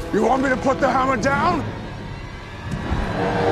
You want me to put the hammer down?